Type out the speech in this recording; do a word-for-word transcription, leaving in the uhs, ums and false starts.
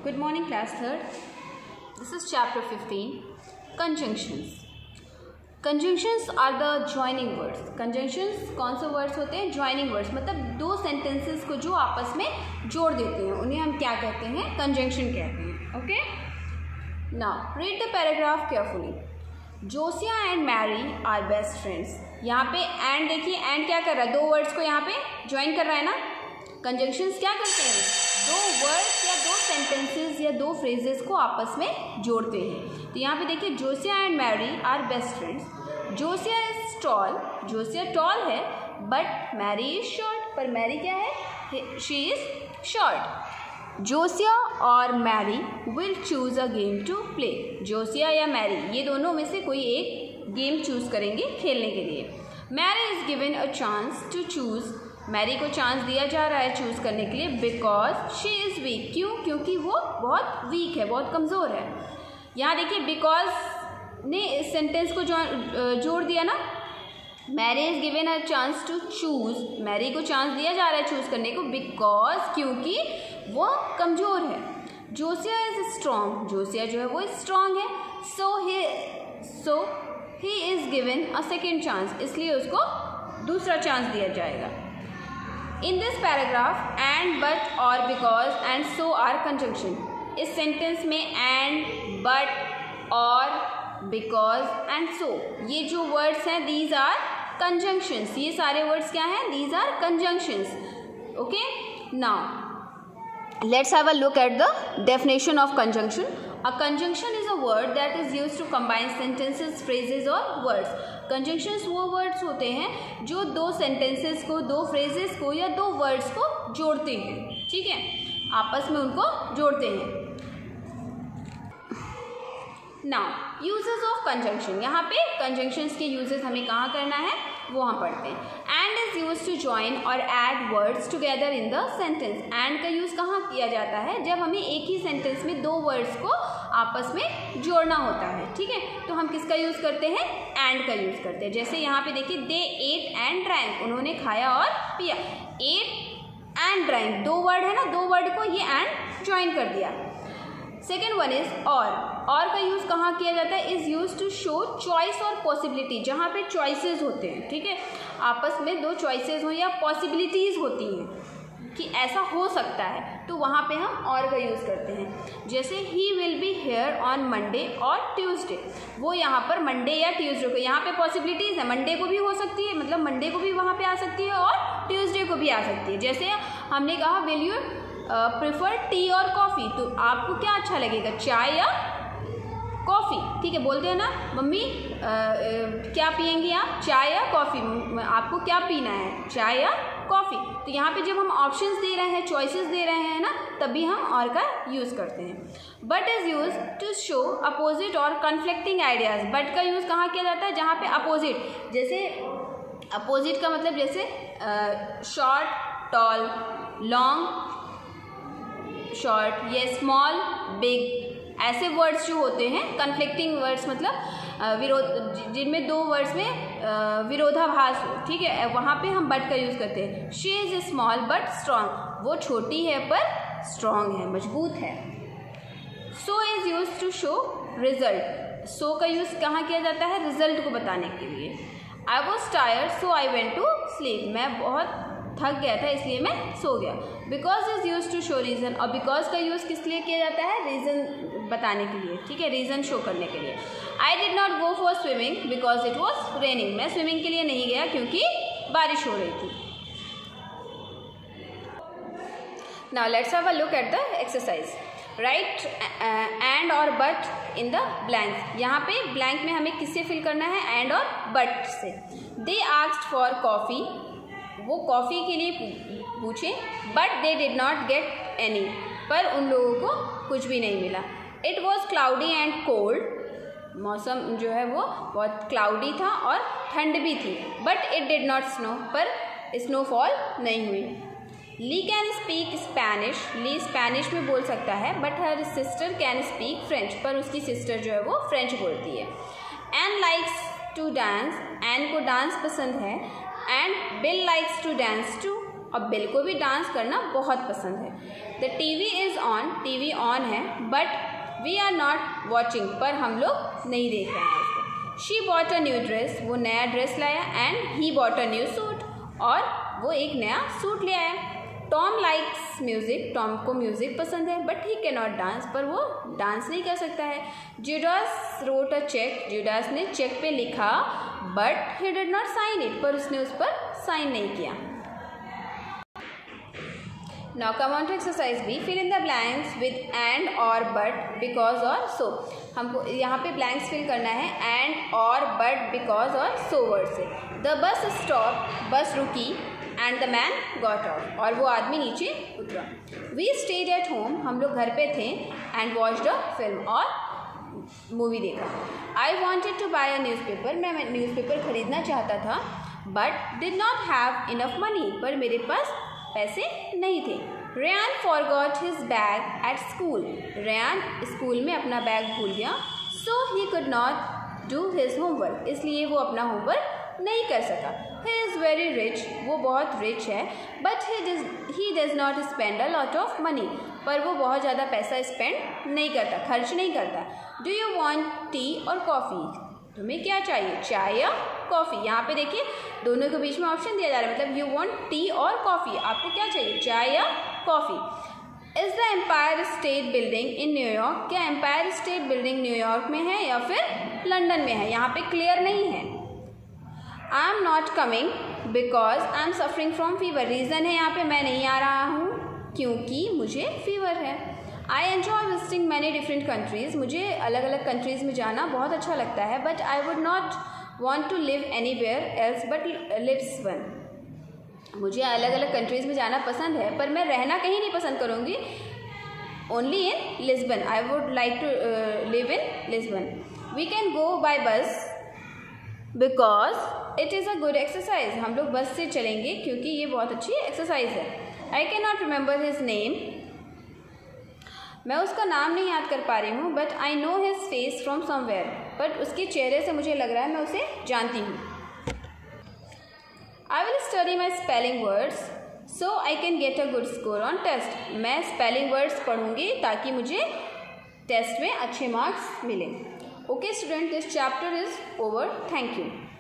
Good morning, class third. This is chapter fifteen, conjunctions. Conjunctions are the joining words. Conjunctions कौन से words होते हैं? Joining words, मतलब दो sentences को जो आपस में जोड़ देते हैं उन्हें हम क्या कहते हैं? Conjunction कहते हैं. Okay? Now read the paragraph carefully. जोसिया and Mary are best friends. यहाँ पे and देखिए, and क्या कर रहा है? दो words को यहाँ पे join कर रहा है ना? Conjunctions क्या करते हैं? दो वर्ड्स या दो सेंटेंसेस या दो फ्रेजेस को आपस में जोड़ते हैं. तो यहाँ पे देखिए, Josiah and Mary are best friends. Josiah is tall, Josiah tall है, बट मैरी इज शॉर्ट, पर मैरी क्या है? She is short. जोसिया और Mary will choose a game to play. Josiah या मैरी ये दोनों में से कोई एक गेम चूज करेंगे खेलने के लिए. Mary is given a chance to choose. Mary को चांस दिया जा रहा है चूज़ करने के लिए बिकॉज शी इज़ वीक. क्यों? क्योंकि वो बहुत वीक है, बहुत कमज़ोर है. यहाँ देखिए, बिकॉज ने इस सेंटेंस को जो जोड़ दिया ना. Mary is given a chance to choose. Mary को चांस दिया जा रहा है चूज़ करने को बिकॉज क्योंकि वो कमज़ोर है. जोसिया इज़ स्ट्रॉन्ग. जोसिया जो है वो स्ट्रॉन्ग है. So he so he is given a second chance. इसलिए उसको दूसरा चांस दिया जाएगा. In this paragraph, and, but, or, because, and, so are conjunction. इस सेंटेंस में and, but, or, because, and, so ये जो वर्ड्स हैं these are conjunctions. ये सारे वर्ड्स क्या हैं? These are conjunctions. Okay? Now, let's have a look at the definition of conjunction. A conjunction is a word that is used to combine sentences, phrases or words. Conjunctions वो words होते हैं जो दो sentences को, दो phrases को या दो वर्ड्स को जोड़ते हैं. ठीक है, आपस में उनको जोड़ते हैं. Now uses of conjunction. यहाँ पे कंजंक्शंस के यूजेस हमें कहाँ करना है वो हम पढ़ते हैं. And is use to join or add words together in the sentence. And का यूज़ कहाँ किया जाता है? जब हमें एक ही सेंटेंस में दो वर्ड्स को आपस में जोड़ना होता है. ठीक है, तो हम किसका यूज़ करते हैं? एंड का यूज़ करते हैं. जैसे यहाँ पे देखिए, दे एट एंड ड्रैंक. उन्होंने खाया और पिया. एट एंड ड्रैंक दो वर्ड है ना, दो वर्ड को ये एंड ज्वाइन कर दिया. सेकेंड वन इज और. और का यूज़ कहाँ किया जाता है? Is use to show choice or possibility. जहाँ पे चॉइसेस होते हैं, ठीक है, आपस में दो चॉइसेस हो या पॉसिबिलिटीज़ होती हैं कि ऐसा हो सकता है, तो वहाँ पे हम और का यूज़ करते हैं. जैसे he will be here on Monday और ट्यूसडे. वो यहाँ पर मंडे या ट्यूसडे को, यहाँ पे पॉसिबिलिटीज़ है, मंडे को भी हो सकती है, मतलब मंडे को भी वहाँ पे आ सकती है और ट्यूसडे को भी आ सकती है. जैसे हमने कहा will you prefer tea or coffee, तो आपको क्या अच्छा लगेगा, चाय या कॉफ़ी? ठीक है, बोलते हैं ना मम्मी आ, आ, क्या पियेंगी आप, चाय या कॉफ़ी? आपको क्या पीना है, चाय या कॉफ़ी? तो यहाँ पे जब हम ऑप्शंस दे रहे हैं, चॉइसेस दे रहे हैं ना, तभी हम और का यूज़ करते हैं. But is use to show opposite or conflicting ideas. But का यूज़ कहाँ किया जाता है? जहाँ पे अपोजिट, जैसे अपोजिट का मतलब जैसे शॉर्ट टॉल, लॉन्ग शॉर्ट, ये स्मॉल बिग, ऐसे वर्ड्स जो होते हैं. कन्फ्लिक्टिंग वर्ड्स मतलब विरोध, जिनमें दो वर्ड्स में विरोधाभास हो. ठीक है, वहाँ पे हम बट का यूज़ करते हैं. She is small but strong. वो छोटी है पर स्ट्रॉन्ग है, मजबूत है. So is use to show result. So का यूज़ कहाँ किया जाता है? रिजल्ट को बताने के लिए. I was tired so I went to sleep. मैं बहुत थक गया था इसलिए मैं सो गया. Because is use to show reason. और बिकॉज का यूज़ किस लिए किया जाता है? रीज़न बताने के लिए. ठीक है, रीज़न शो करने के लिए. I did not go for swimming because it was raining. मैं स्विमिंग के लिए नहीं गया क्योंकि बारिश हो रही थी. Now let's have a look at the exercise. Write and or but in the blank. यहाँ पे ब्लैंक में हमें किससे फिल करना है? एंड और बट से. They asked for coffee. वो कॉफ़ी के लिए पूछे, but they did not get any. पर उन लोगों को कुछ भी नहीं मिला. It was cloudy and cold. मौसम जो है वो बहुत क्लाउडी था और ठंड भी थी. But it did not snow. पर स्नोफॉल नहीं हुई. Lee can speak Spanish. Lee Spanish में बोल सकता है, but her sister can speak French. पर उसकी सिस्टर जो है वो फ्रेंच बोलती है. Ann likes to dance. Ann को डांस पसंद है. And Bill likes to dance too. और बिल को भी डांस करना बहुत पसंद है. The TV is on, TV on है, but we are not watching, पर हम लोग नहीं देख रहे हैं उसको. She bought a new dress, वो नया ड्रेस लाया. And he bought a new suit, और वो एक नया सूट ले आया. टॉम लाइक्स म्यूज़िक, टॉम को म्यूज़िक पसंद है, but he can not dance, पर वो डांस नहीं कर सकता है. Judas wrote a cheque, Judas ने चेक पे लिखा, but he did not sign it, पर उसने उस पर साइन नहीं किया. Now come on to exercise B. Fill in the blanks with and, or, but, because और so. हमको यहाँ पे blanks fill करना है and, or, but, because और so word से. The bus stopped, बस रुकी, and the man got off, और वो आदमी नीचे उतरा. We stayed at home, हम लोग घर पे थे, and watched a film, और मूवी देखा. I wanted to buy a newspaper, मैं न्यूज़पेपर खरीदना चाहता था, but did not have enough money, पर मेरे पास पैसे नहीं थे. Ryan forgot his bag at school, Ryan school में अपना बैग भूल गया. So he could not do his homework, इसलिए वो अपना होमवर्क नहीं कर सका. ही इज़ वेरी रिच, वो बहुत रिच है, but he does not spend a lot of money, पर वो बहुत ज़्यादा पैसा स्पेंड नहीं करता, खर्च नहीं करता. Do you want tea or coffee, तुम्हें क्या चाहिए, चाय या कॉफ़ी. यहाँ पे देखिए दोनों के बीच में ऑप्शन दिया जा रहा है, मतलब you want tea or coffee, आपको क्या चाहिए, चाय या coffee. Is the Empire State Building in New York, क्या एम्पायर स्टेट बिल्डिंग न्यूयॉर्क में है या फिर लंदन में है, यहाँ पे क्लियर नहीं है. I am not coming because I am suffering from fever, reason है यहाँ पे मैं नहीं आ रहा हूँ क्योंकि मुझे फीवर है. I enjoy visiting many different countries, मुझे अलग अलग कंट्रीज़ में जाना बहुत अच्छा लगता है. But I would not want to live anywhere else but Lisbon, मुझे अलग अलग कंट्रीज़ में जाना पसंद है, पर मैं रहना कहीं नहीं पसंद करूँगी, only in Lisbon. I would like to live in Lisbon. We can go by bus because it is a good exercise, हम लोग बस से चलेंगे क्योंकि ये बहुत अच्छी एक्सरसाइज है. I can not remember his name, मैं उसका नाम नहीं याद कर पा रही हूँ, but I know his face from somewhere, but उसके चेहरे से मुझे लग रहा है मैं उसे जानती हूँ. I will study my spelling words so I can get a good score on test, मैं स्पेलिंग वर्ड्स पढ़ूँगी ताकि मुझे टेस्ट में अच्छे मार्क्स मिलें. Okay student, this chapter is over. Thank you.